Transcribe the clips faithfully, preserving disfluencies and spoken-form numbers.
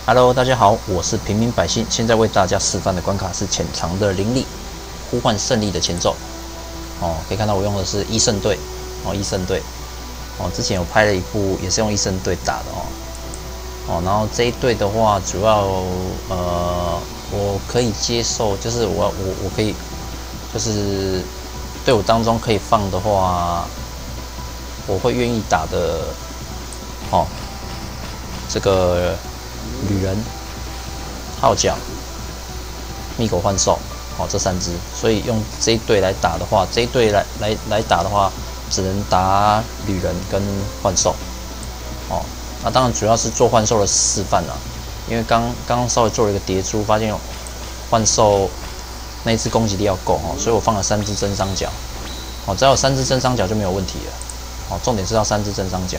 Hello，大家好，我是平民百姓。现在为大家示范的关卡是潜藏的灵力，呼唤胜利的前奏。哦，可以看到我用的是医圣队，哦，医圣队。哦，之前有拍了一部，也是用医圣队打的哦。哦，然后这一队的话，主要呃，我可以接受，就是我我我可以，就是队伍当中可以放的话，我会愿意打的。哦，这个。旅人、号角、密狗幻兽，哦，这三只，所以用这一队来打的话，这一队来来来打的话，只能打旅人跟幻兽，哦，那当然主要是做幻兽的示范啦，因为刚刚刚稍微做了一个叠珠，发现幻兽那一只攻击力要够哦，所以我放了三只真伤角，哦，只要有三只真伤角就没有问题了，哦，重点是要三只真伤角。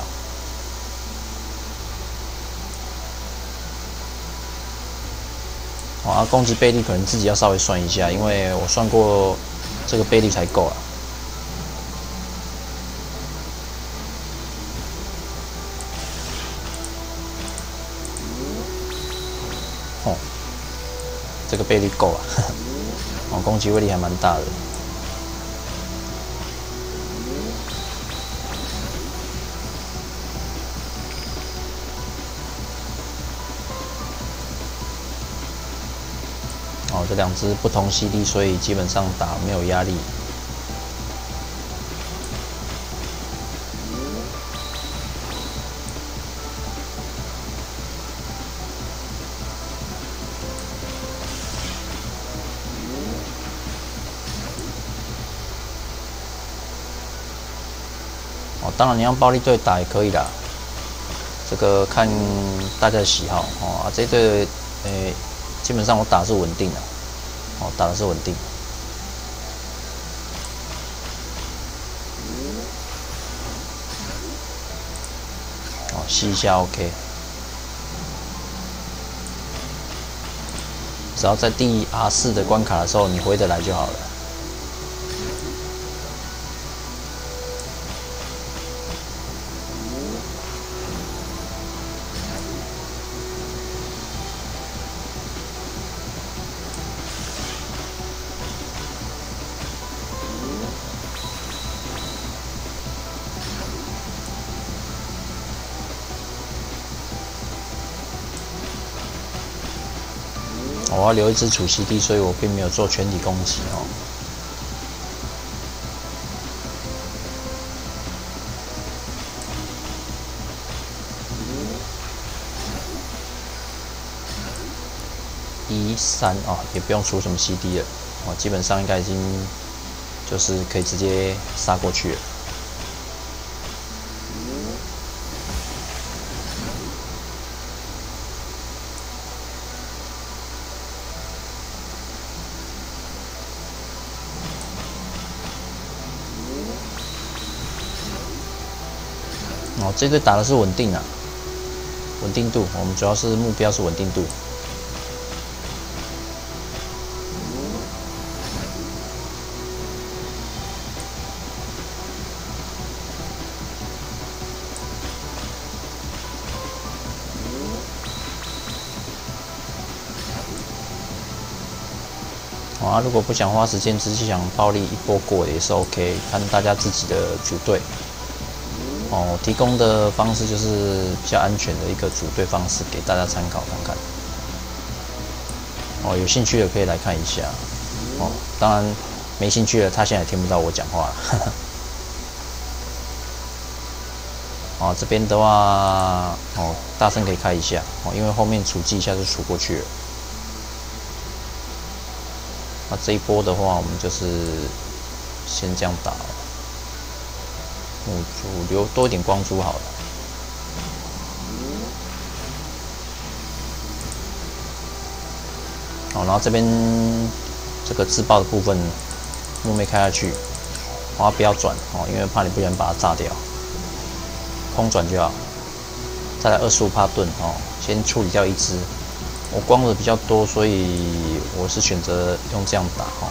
啊，攻击倍率可能自己要稍微算一下，因为我算过这个倍率才够了。哦，这个倍率够了，哦，攻击威力还蛮大的。哦，这两只不同 C D， 所以基本上打没有压力。哦，当然你用暴力队打也可以啦，这个看大家的喜好哦。啊，这队诶。基本上我打的是稳定的，哦，打的是稳定。哦，吸一下 OK。只要在第 R 四的关卡的时候你回得来就好了。我要留一只主 C D， 所以我并没有做全体攻击哦。一三哦，也不用出什么 C D 了哦，基本上应该已经就是可以直接杀过去了。哦，这队打的是稳定啊，稳定度，我们主要是目标是稳定度。啊，如果不想花时间，只是想暴力一波过也是 OK， 看大家自己的组队。哦，提供的方式就是比较安全的一个组队方式，给大家参考看看。哦，有兴趣的可以来看一下。哦，当然没兴趣的，他现在也听不到我讲话了。哦，这边的话，哦，大声可以开一下。哦，因为后面处记一下就处过去了。那这一波的话，我们就是先这样打。木珠留多一点光珠好了。好，然后这边这个自爆的部分，木妹开下去，然后不要转哦，因为怕你不小心把它炸掉。空转就好。再来二十五帕盾哦，先处理掉一只。我光的比较多，所以我是选择用这样打哦。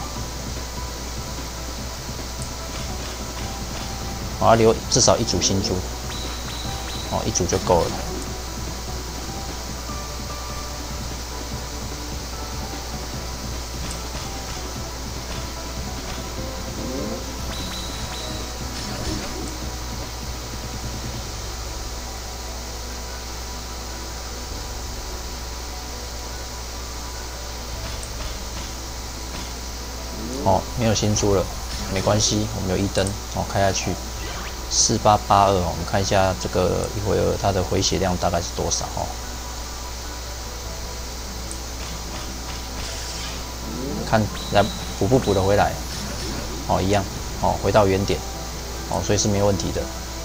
我要留至少一组新珠，哦，一组就够了。 哦，没有新珠了，没关系，我们有一灯哦，开下去四八八二，我们看一下这个一回合它的回血量大概是多少哦。看来补不补得回来？哦，一样哦，回到原点哦，所以是没有问题的。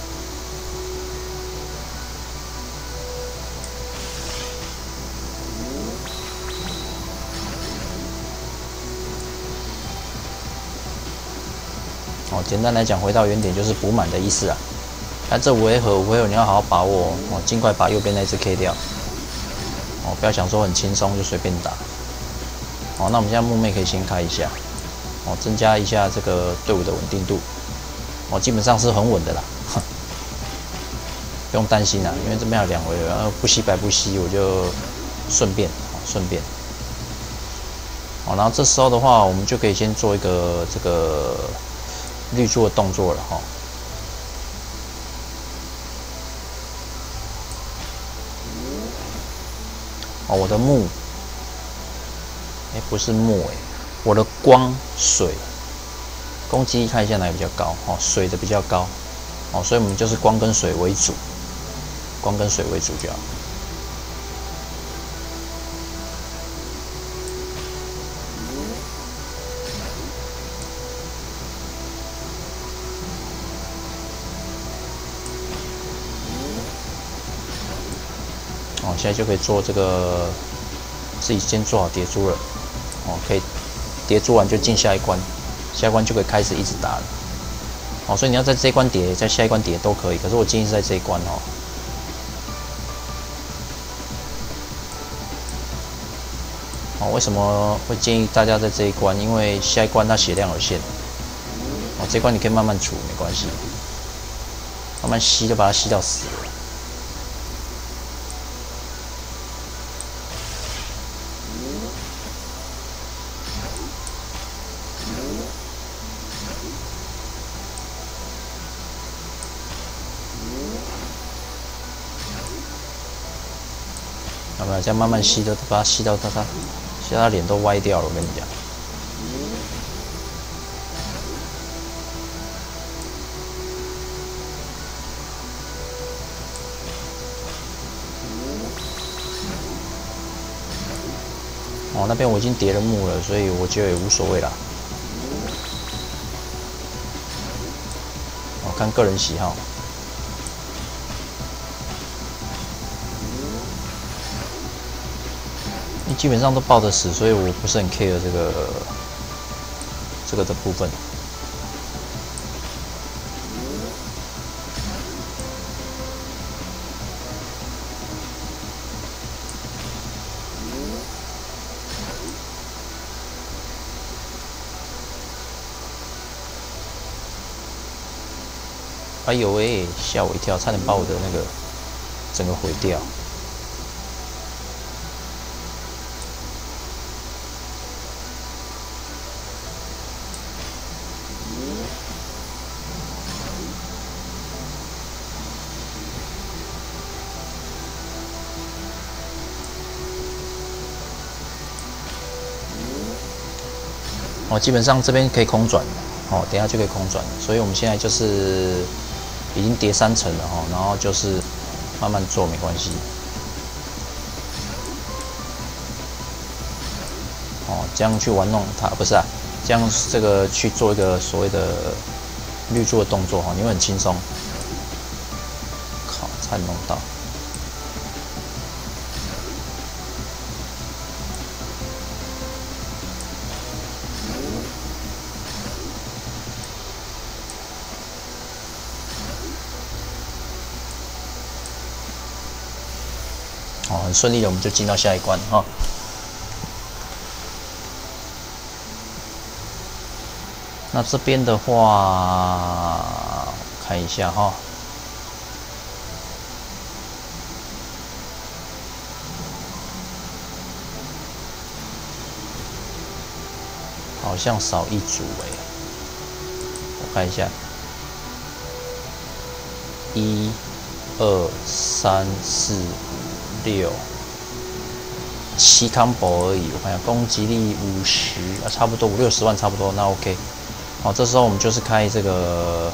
哦，简单来讲，回到原点就是补满的意思啊。那这五回合，五回合你要好好把握哦，尽快把右边那只 K 掉。哦，不要想说很轻松就随便打。哦，那我们现在木妹可以先开一下，哦，增加一下这个队伍的稳定度。哦，基本上是很稳的啦，不用担心啦，因为这边有两回合，然后不惜白不惜，我就顺便，哦，顺便。好，然后这时候的话，我们就可以先做一个这个绿珠的动作了哈。哦，我的木，哎，不是木哎，我的光水攻击力看一下哪个比较高哦，水的比较高哦，所以我们就是光跟水为主，光跟水为主就好。哦，现在就可以做这个，自己先做好叠珠了。哦，可以叠珠完就进下一关，下一关就可以开始一直打了。哦，所以你要在这一关叠，在下一关叠都可以。可是我建议是在这一关哦。哦，为什么会建议大家在这一关？因为下一关它血量有限。哦，这一关你可以慢慢除，没关系，慢慢吸就把它吸到死了。要不然这样慢慢吸的，把它吸到他他，吸到他脸都歪掉了。我跟你讲。哦，那边我已经叠了木了，所以我觉得也无所谓啦。哦，看个人喜好。基本上都抱得死，所以我不是很 care 这个这个的部分。哎呦喂，吓我一跳，差点把我的那个整个毁掉。哦，基本上这边可以空转，哦，等一下就可以空转，所以我们现在就是已经叠三层了哈，然后就是慢慢做没关系。哦，这样去玩弄它，不是啊，这样这个去做一个所谓的绿珠的动作哈，你会很轻松。靠，差点弄到。哦，很顺利的，我们就进到下一关哈。那这边的话，看一下哈。好像少一组哎，我看一下，一、二、三、四、五、六， 七康宝而已。我看一下，攻击力五十啊，差不多五六十万，差不多，那 OK。好，这时候我们就是开这个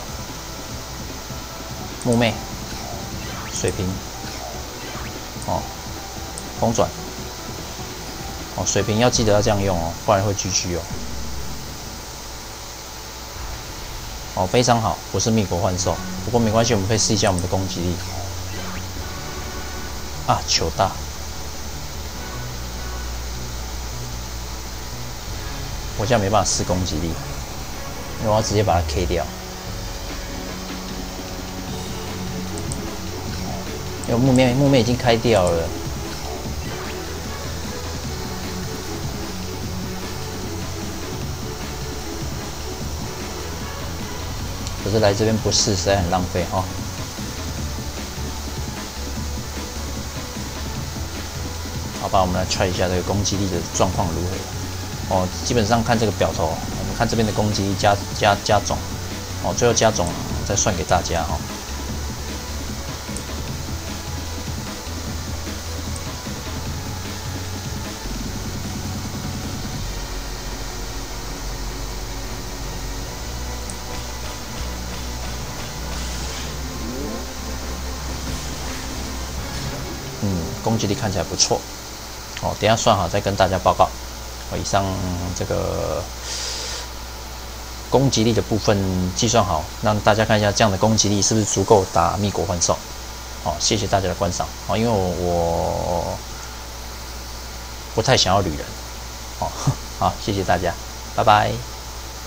木妹水平，哦，空转，哦，水平要记得要这样用哦，不然会 G G 哦。哦，非常好，不是密国幻兽，不过没关系，我们可以试一下我们的攻击力。啊，球大。我现在没办法试攻击力，因为我要直接把它 K 掉。因为木面木面已经开掉了。可是来这边不试实在很浪费哈。好吧，我们来 try 一下这个攻击力的状况如何。哦，基本上看这个表头，我们看这边的攻击力加加加总，哦，最后加总再算给大家哈。嗯，攻击力看起来不错。哦，等一下算好再跟大家报告。哦，以上这个攻击力的部分计算好，让大家看一下这样的攻击力是不是足够打密国幻兽。哦，谢谢大家的观赏。哦，因为我我不太想要旅人。哦，好，谢谢大家，拜拜。